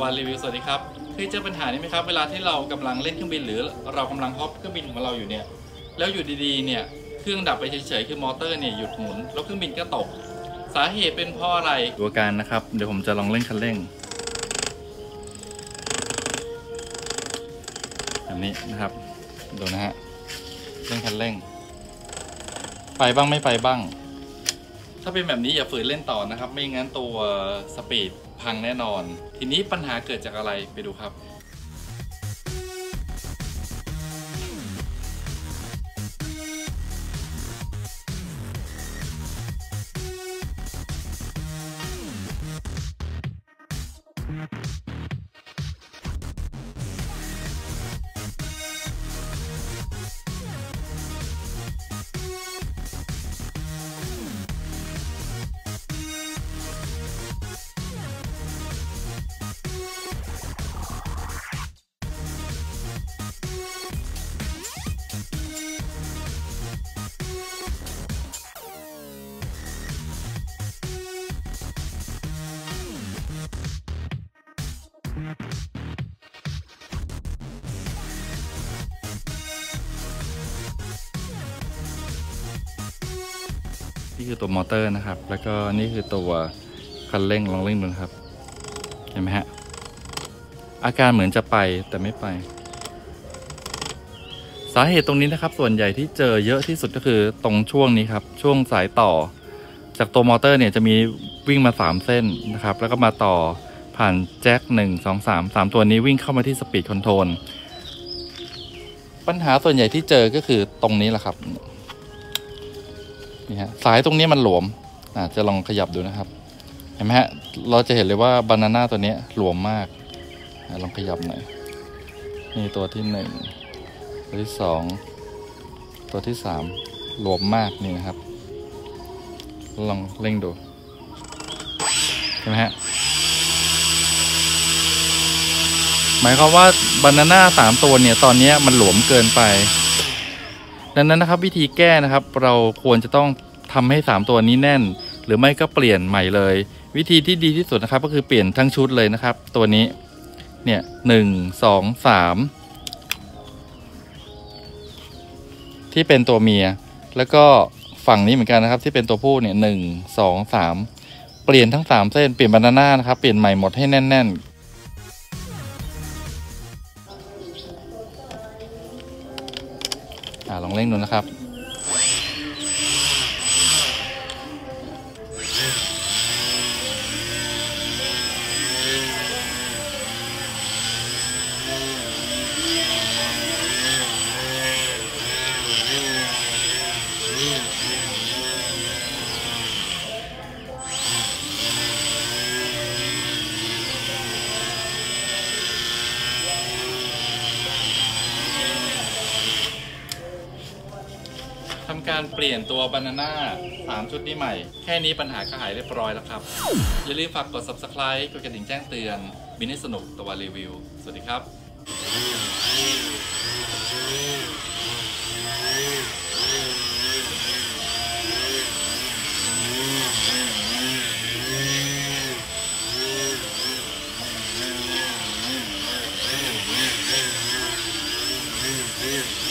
วันรีวิวสวัสดีครับเคยเจอปัญหานี้ไหมครับเวลาที่เรากำลังเล่นเครื่องบินหรือเรากำลังฮอปเครื่องบินของเราอยู่เนี่ยแล้วอยู่ดีๆเนี่ยเครื่องดับไปเฉยๆคือมอเตอร์เนี่ยหยุดหมุนแล้วเครื่องบินก็ตกสาเหตุเป็นเพราะอะไรดูอาการนะครับเดี๋ยวผมจะลองเล่นคันเร่งแบบนี้นะครับดูนะฮะเล่นคันเร่งไปบ้างไม่ไปบ้างถ้าเป็นแบบนี้อย่าฝืนเล่นต่อนะครับไม่งั้นตัวสปีดพังแน่นอนทีนี้ปัญหาเกิดจากอะไรไปดูครับนี่คือตัวมอเตอร์นะครับแล้วก็นี่คือตัวคันเร่งลองเร่งดูครับเห็นไหมฮะอาการเหมือนจะไปแต่ไม่ไปสาเหตุตรงนี้นะครับส่วนใหญ่ที่เจอเยอะที่สุดก็คือตรงช่วงนี้ครับช่วงสายต่อจากตัวมอเตอร์เนี่ยจะมีวิ่งมา3เส้นนะครับแล้วก็มาต่อผ่านแจ็ค1 2 3ตัวนี้วิ่งเข้ามาที่สปีดคอนโทรลปัญหาส่วนใหญ่ที่เจอก็คือตรงนี้แหละครับนี่ฮะสายตรงนี้มันหลวมจะลองขยับดูนะครับเห็นไหมฮะเราจะเห็นเลยว่าบานาน่าตัวนี้หลวมมากลองขยับหน่อยนี่ตัวที่1ตัวที่2ตัวที่3หลวมมากนี่นะครับลองเร่งดูเห็นไหมฮะหมายความว่าบานาน่า3ตัวเนี่ยตอนนี้มันหลวมเกินไปดังนั้นนะครับวิธีแก้นะครับเราควรจะต้องทำให้3ตัวนี้แน่นหรือไม่ก็เปลี่ยนใหม่เลยวิธีที่ดีที่สุดนะครับก็คือเปลี่ยนทั้งชุดเลยนะครับตัวนี้เนี่ย1 2 3ที่เป็นตัวเมียแล้วก็ฝั่งนี้เหมือนกันนะครับที่เป็นตัวผู้เนี่ย1 2 3เปลี่ยนทั้ง3เส้นเปลี่ยนบานาน่านะครับเปลี่ยนใหม่หมดให้แน่นๆลองเร่งดูนะครับทำการเปลี่ยนตัวบานาน่า3ชุดนี้ใหม่แค่นี้ปัญหาก็หายเรียบร้อยแล้วครับอย่าลืมฝากกด Subscribe กดกระดิ่งแจ้งเตือนบินให้สนุกตะวันรีวิวสวัสดีครับ